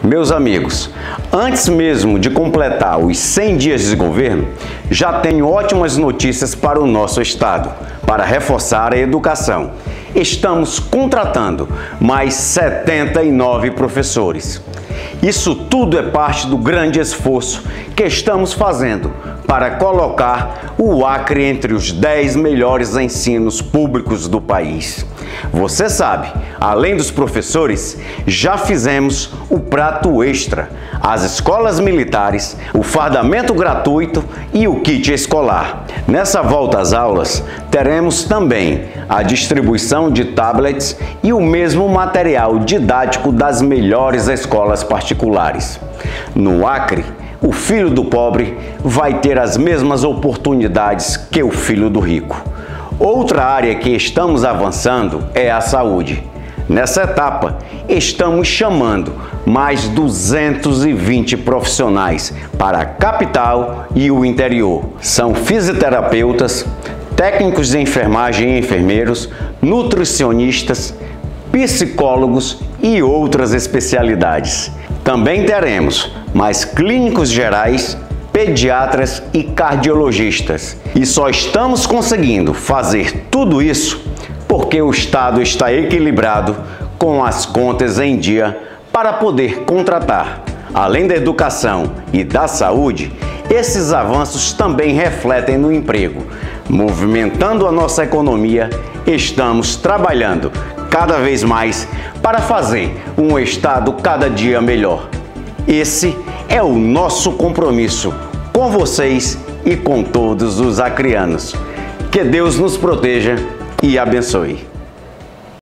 Meus amigos, antes mesmo de completar os 100 dias de governo, já tenho ótimas notícias para o nosso estado, para reforçar a educação. Estamos contratando mais 79 professores. Isso tudo é parte do grande esforço que estamos fazendo para colocar o Acre entre os 10 melhores ensinos públicos do país. Você sabe, além dos professores, já fizemos o prato extra, as escolas militares, o fardamento gratuito e o kit escolar. Nessa volta às aulas, teremos também a distribuição de tablets e o mesmo material didático das melhores escolas particulares. No Acre, o filho do pobre vai ter as mesmas oportunidades que o filho do rico. Outra área que estamos avançando é a saúde. Nessa etapa, estamos chamando mais 220 profissionais para a capital e o interior. São fisioterapeutas, técnicos de enfermagem e enfermeiros, nutricionistas, psicólogos e outras especialidades. Também teremos mais clínicos gerais, pediatras e cardiologistas. E só estamos conseguindo fazer tudo isso porque o Estado está equilibrado com as contas em dia para poder contratar. Além da educação e da saúde, esses avanços também refletem no emprego. Movimentando a nossa economia, estamos trabalhando cada vez mais para fazer um Estado cada dia melhor. Esse é o nosso compromisso com vocês e com todos os acreanos. Que Deus nos proteja e abençoe.